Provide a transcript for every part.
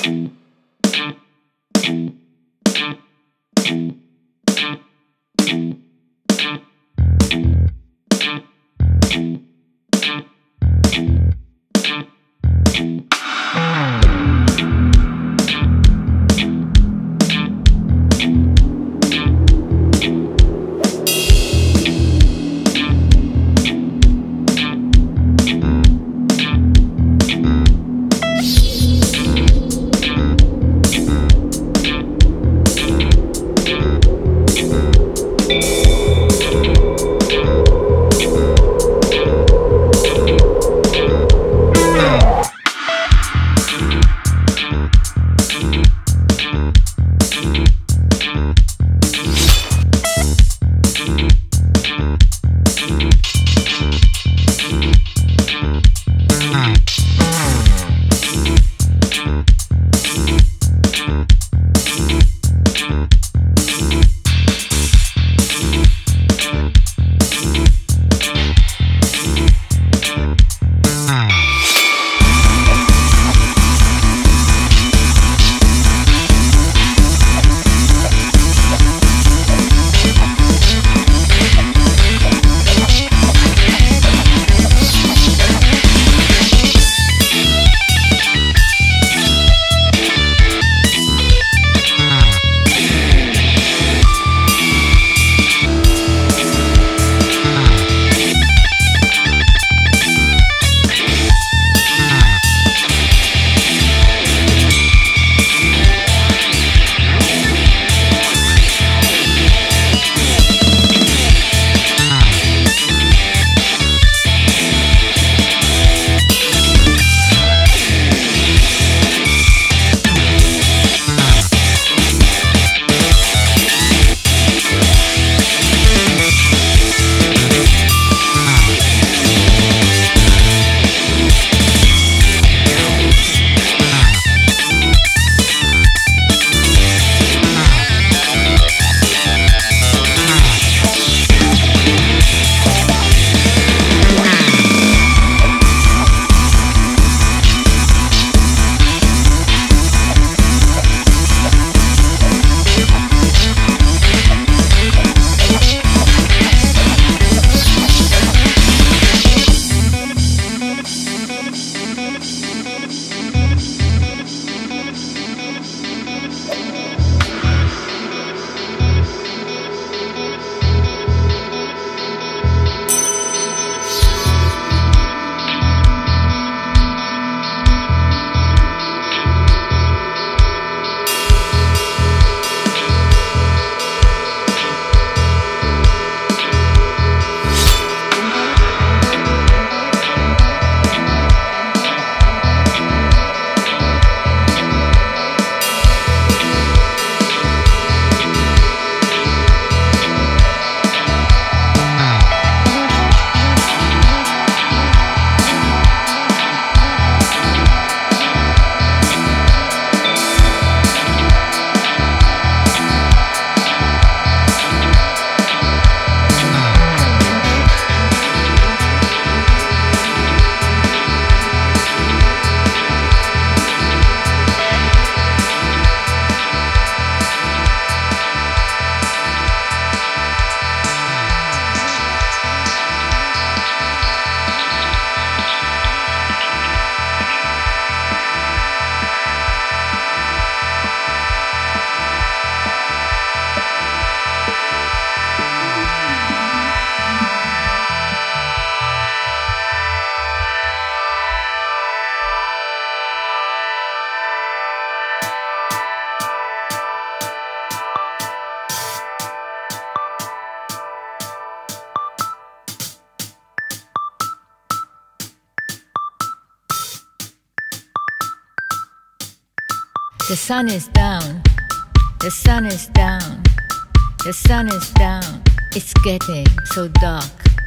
The sun is down, the sun is down, the sun is down, it's getting so dark.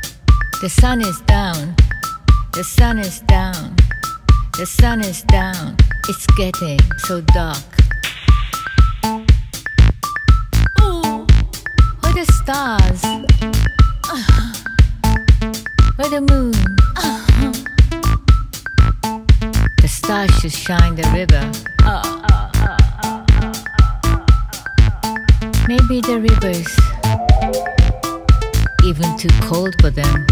The sun is down, the sun is down, the sun is down, it's getting so dark. Ooh, where the stars? Where the moon? The stars stars should shine the river. Maybe the river's even too cold for them.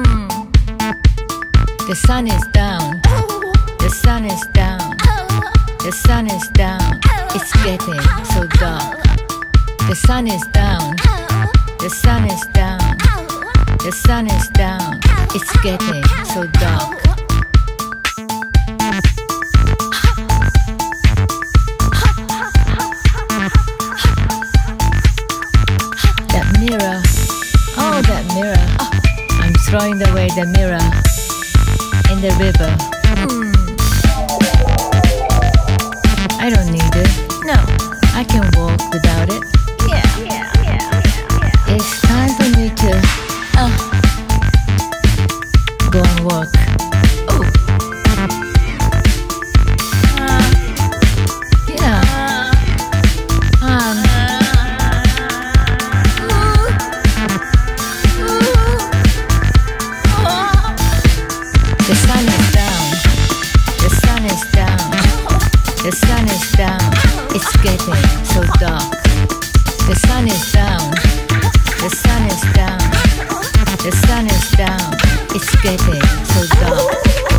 The sun is down. The sun is down. The sun is down. It's getting so dark. The sun is down. The sun is down. The sun is down. It's getting so dark. That mirror. Oh, that mirror. I'm throwing away the mirror in the river. I don't need it. No, I can walk without it. It's time for me to go and walk. The sun is down. The sun is down. The sun is down. It's getting so dark. The sun is down. The sun is down. The sun is down. It's getting so dark.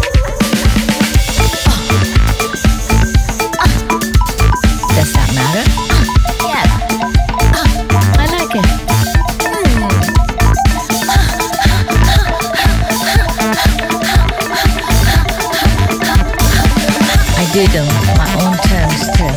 Does that matter? Yeah. I like it. I do them on my own terms too.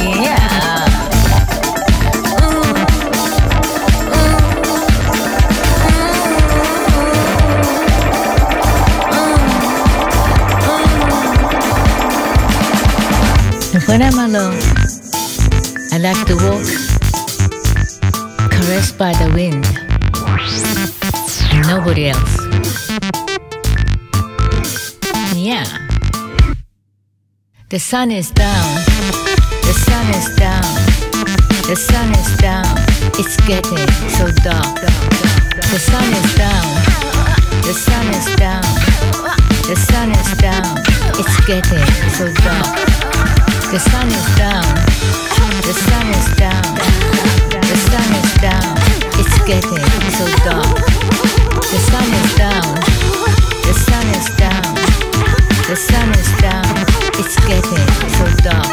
When I'm alone, I like to walk, caressed by the wind, and nobody else. Yeah. The sun is down. The sun is down. The sun is down. It's getting so dark. The sun is down. The sun is down. The sun is down. It's getting so dark. The sun is down. The sun is down. The sun is down. It's getting so dark. The sun is down. The sun is down. The sun is down. It's getting so dark.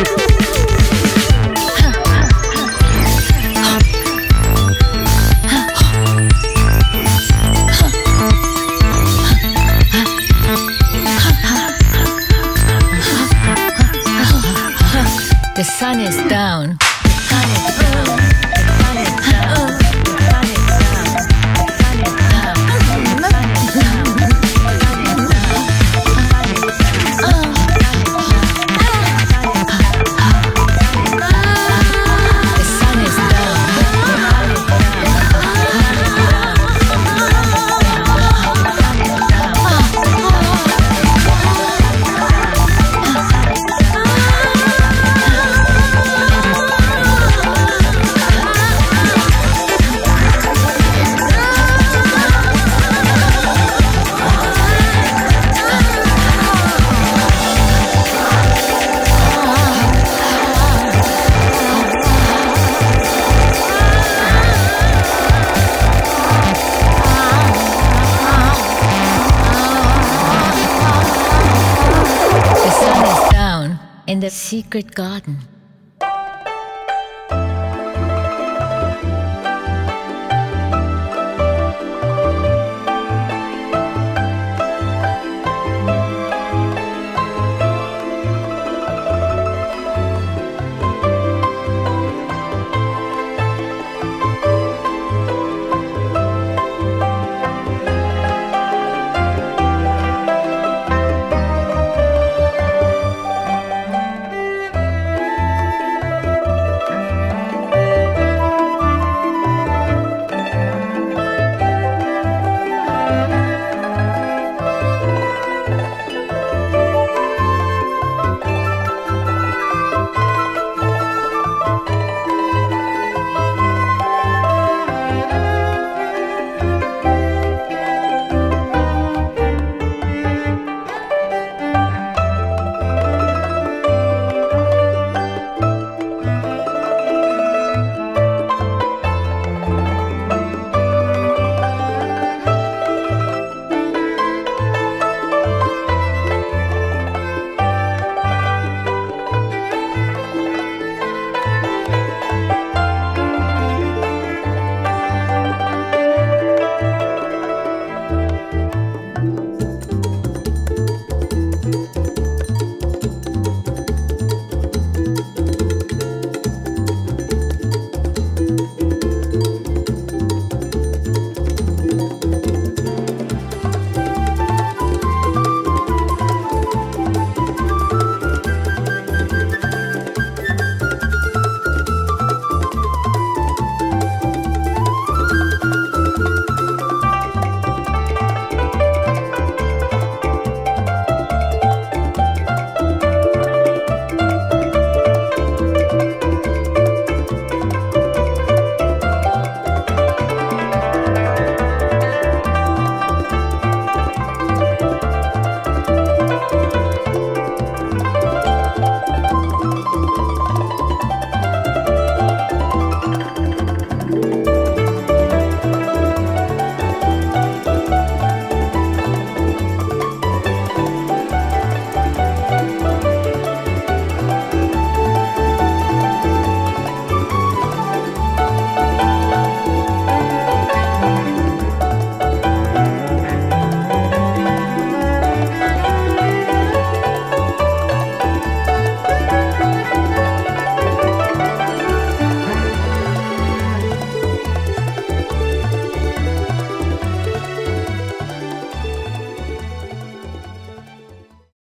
The sun is down. The sun is down. The sun is down. The sun is down. The sun is down. The sun is down. The sun is down. In the secret garden.